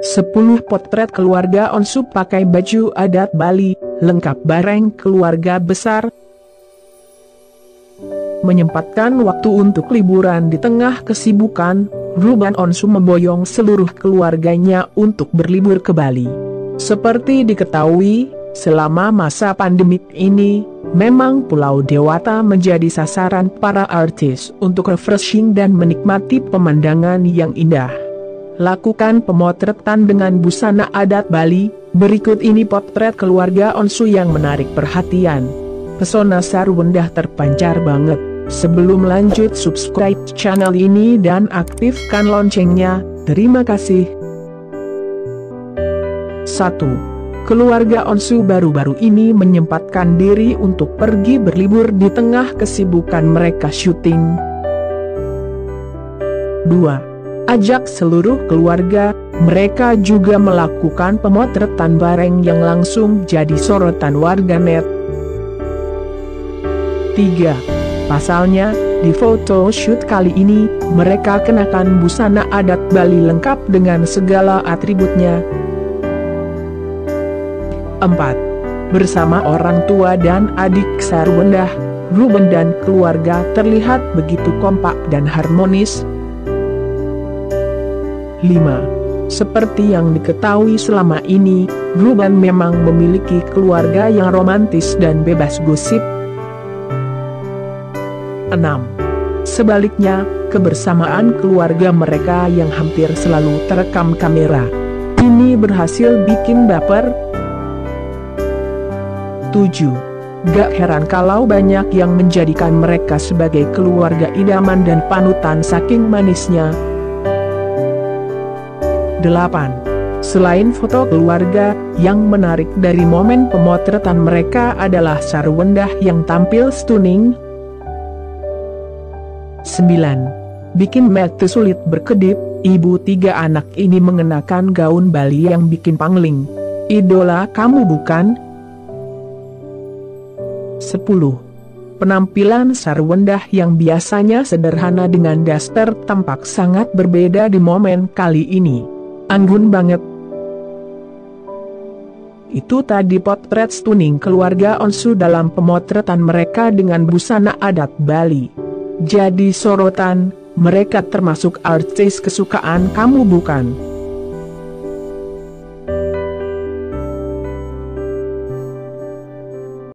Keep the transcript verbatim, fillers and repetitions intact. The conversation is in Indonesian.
sepuluh potret keluarga Onsu pakai baju adat Bali, lengkap bareng keluarga besar. Menyempatkan waktu untuk liburan di tengah kesibukan, Ruben Onsu memboyong seluruh keluarganya untuk berlibur ke Bali. Seperti diketahui, selama masa pandemik ini, memang Pulau Dewata menjadi sasaran para artis untuk refreshing dan menikmati pemandangan yang indah. Lakukan pemotretan dengan busana adat Bali. Berikut ini potret keluarga Onsu yang menarik perhatian. Pesona Sarwendah terpancar banget. Sebelum lanjut, subscribe channel ini dan aktifkan loncengnya. Terima kasih. satu. Keluarga Onsu baru-baru ini menyempatkan diri untuk pergi berlibur di tengah kesibukan mereka syuting. dua. Ajak seluruh keluarga, mereka juga melakukan pemotretan bareng yang langsung jadi sorotan warganet. tiga. Pasalnya, di foto shoot kali ini, mereka kenakan busana adat Bali lengkap dengan segala atributnya. empat. Bersama orang tua dan adik Sarwendah, Ruben dan keluarga terlihat begitu kompak dan harmonis. lima. Seperti yang diketahui selama ini, Ruben memang memiliki keluarga yang romantis dan bebas gosip. enam. Sebaliknya, kebersamaan keluarga mereka yang hampir selalu terekam kamera ini berhasil bikin baper. tujuh. Gak heran kalau banyak yang menjadikan mereka sebagai keluarga idaman dan panutan saking manisnya. delapan. Selain foto keluarga, yang menarik dari momen pemotretan mereka adalah Sarwendah yang tampil stunning. sembilan. Bikin mata sulit berkedip, ibu tiga anak ini mengenakan gaun Bali yang bikin pangling. Idola kamu bukan? sepuluh. Penampilan Sarwendah yang biasanya sederhana dengan daster tampak sangat berbeda di momen kali ini. Anggun banget. Itu tadi potret stunning keluarga Onsu dalam pemotretan mereka dengan busana adat Bali. Jadi sorotan, mereka termasuk artis kesukaan kamu bukan?